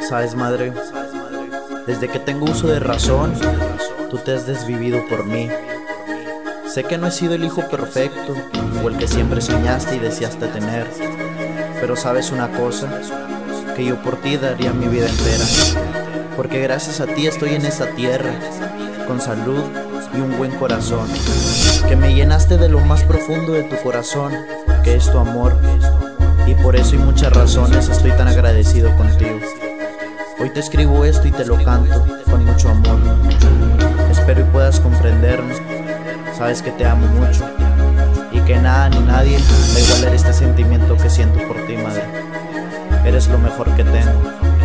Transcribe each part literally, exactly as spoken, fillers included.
Sabes, madre, desde que tengo uso de razón, tú te has desvivido por mí. Sé que no he sido el hijo perfecto o el que siempre soñaste y deseaste tener, pero sabes una cosa, que yo por ti daría mi vida entera, porque gracias a ti estoy en esta tierra, con salud y un buen corazón, que me llenaste de lo más profundo de tu corazón, que es tu amor, y por eso y muchas razones estoy tan agradecido contigo. Hoy te escribo esto y te lo canto con mucho amor. Espero y puedas comprenderme. Sabes que te amo mucho y que nada ni nadie va a igualar este sentimiento que siento por ti, madre. Eres lo mejor que tengo.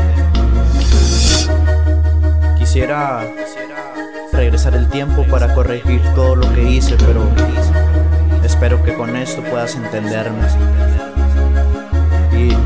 Quisiera regresar el tiempo para corregir todo lo que hice, pero espero que con esto puedas entenderme. Y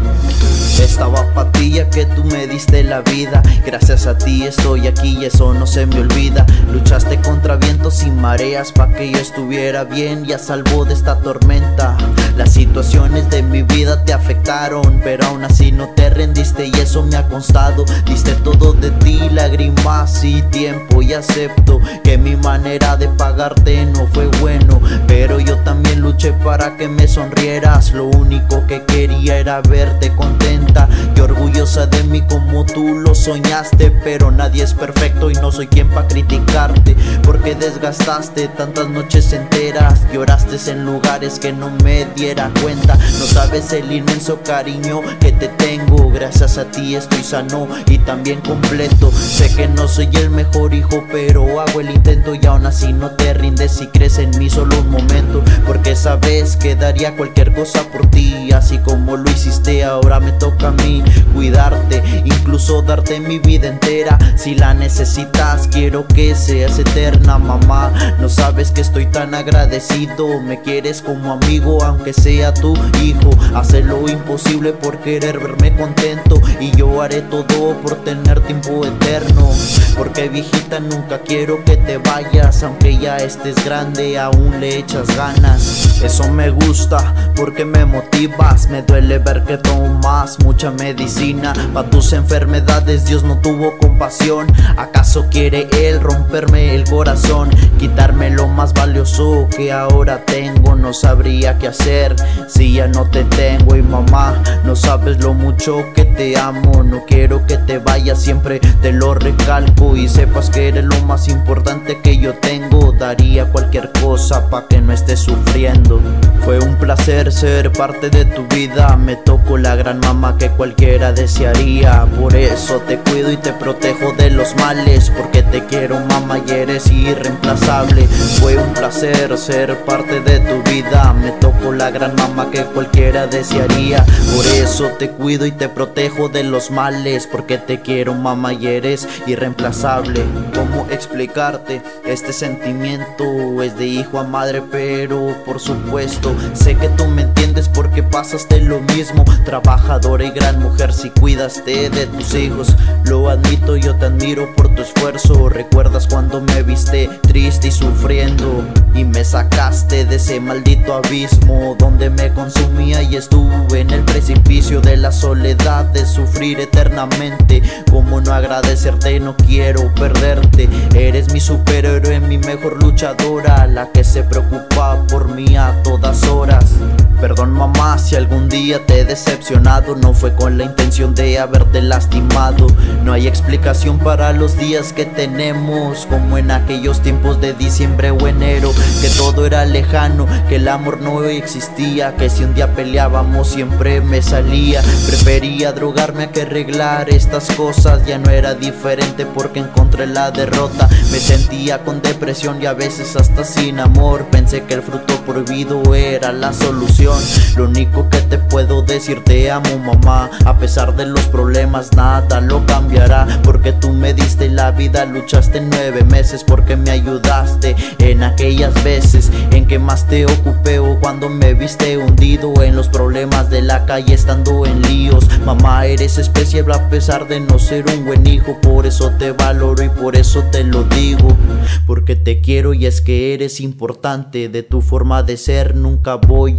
estaba patilla que tú me diste la vida. Gracias a ti estoy aquí y eso no se me olvida. Luchaste contra vientos y mareas pa' que yo estuviera bien y a salvo de esta tormenta. Las situaciones de mi vida te afectaron, pero aún así no te rendiste y eso me ha constado. Diste todo de ti, lágrimas y tiempo, y acepto que mi manera de pagarte no fue bueno, pero yo también luché para que me sonrieras. Lo único que quería era verte contenta y orgullosa de mí como tú lo soñaste, pero nadie es perfecto y no soy quien pa' criticarte, porque desgastaste tantas noches enteras, lloraste en lugares que no me diera cuenta. No sabes el inmenso cariño que te tengo, gracias a ti estoy sano y también completo. Sé que no soy el mejor hijo, pero hago el intento y aún así no te rindes y crees en mí solo un momento, porque sabes que daría cualquier cosa por ti, así como lo hiciste. Ahora me toca a mí cuidarte, incluso darte mi vida entera. Si la necesitas quiero que seas eterna, mamá. No sabes que estoy tan agradecido, me quieres como amigo aunque sea tu hijo. Haces lo imposible por querer verme contento y yo haré todo por tener tiempo eterno, porque viejita nunca quiero que te vayas, aunque ya estés grande aún le echas ganas. Eso me gusta porque me motivas, me duele ver que tomas mucha medicina pa' tus enfermedades. Dios no tuvo compasión, ¿acaso quiere él romperme el corazón? Quitarme lo más valioso que ahora tengo. No sabría qué hacer si ya no te tengo. Y mamá, no sabes lo mucho que te amo, no quiero que te vayas, siempre te lo recalco, y sepas que eres lo más importante que yo tengo. Daría cualquier cosa pa' que no estés sufriendo. Fue un placer ser parte de tu vida, me tocó la gran mamá que cualquiera desearía. Por eso te cuido y te protejo de los males, porque te quiero, mamá, y eres irreemplazable. Fue un placer ser parte de tu vida, me tocó la gran mamá que cualquiera desearía. Por eso te cuido y te protejo de los males, porque te quiero, mamá, y eres irreemplazable. ¿Cómo explicarte? Este sentimiento es de hijo a madre, pero por supuesto sé que tú me entiendes porque pasaste lo mismo. Trabajadora y gran mujer, si cuidaste de tus hijos, lo admito, yo te admiro por tu esfuerzo. ¿Recuerdas cuando me viste triste y sufriendo y me sacaste de ese maldito abismo donde me consumía y estuve en el precipicio de la soledad, de sufrir eternamente? ¿Cómo no agradecerte? No quiero perderte. Eres mi superhéroe, mi mejor luchadora, la que se preocupa por mí a todas horas. Perdón, mamá, si algún día te he decepcionado, no fue con la intención de haberte lastimado. No hay explicación para los días que tenemos, como en aquellos tiempos de diciembre o enero, que todo era lejano, que el amor no existía, que si un día peleábamos siempre me salía. Prefería drogarme a que arreglar estas cosas, ya no era diferente porque encontré la derrota. Me sentía con depresión y a veces hasta sin amor, pensé que el fruto prohibido era la solución. Lo único que te puedo decir, te amo, mamá, a pesar de los problemas nada lo cambiará, porque tú me diste la vida, luchaste nueve meses porque me ayudaste en aquellas veces en que más te ocupé, o cuando me viste hundido en los problemas de la calle estando en líos. Mamá, eres especial a pesar de no ser un buen hijo, por eso te valoro y por eso te lo digo, porque te quiero y es que eres importante. De tu forma de ser nunca voy a quejar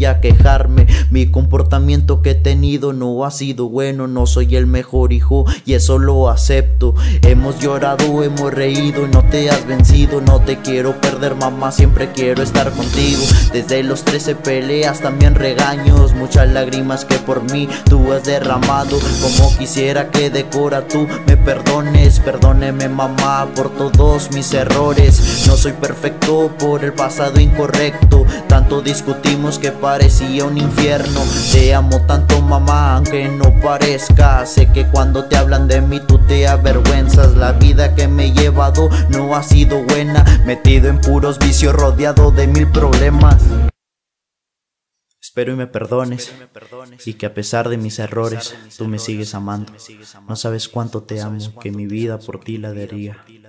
dejarme. Mi comportamiento que he tenido no ha sido bueno, no soy el mejor hijo y eso lo acepto. Hemos llorado, hemos reído y no te has vencido. No te quiero perder, mamá, siempre quiero estar contigo. Desde los trece peleas, también regaños, muchas lágrimas que por mí tú has derramado. Como quisiera que de cora tú me perdones. Perdóneme, mamá, por todos mis errores. No soy perfecto por el pasado incorrecto. Tanto discutimos que parecía un infierno. Te amo tanto, mamá, aunque no parezca. Sé que cuando te hablan de mí tú te avergüenzas. La vida que me he llevado no ha sido buena, metido en puros vicios, rodeado de mil problemas. Espero y me perdones, y que a pesar de mis errores, tú me sigues amando. No sabes cuánto te amo, que mi vida por ti la daría.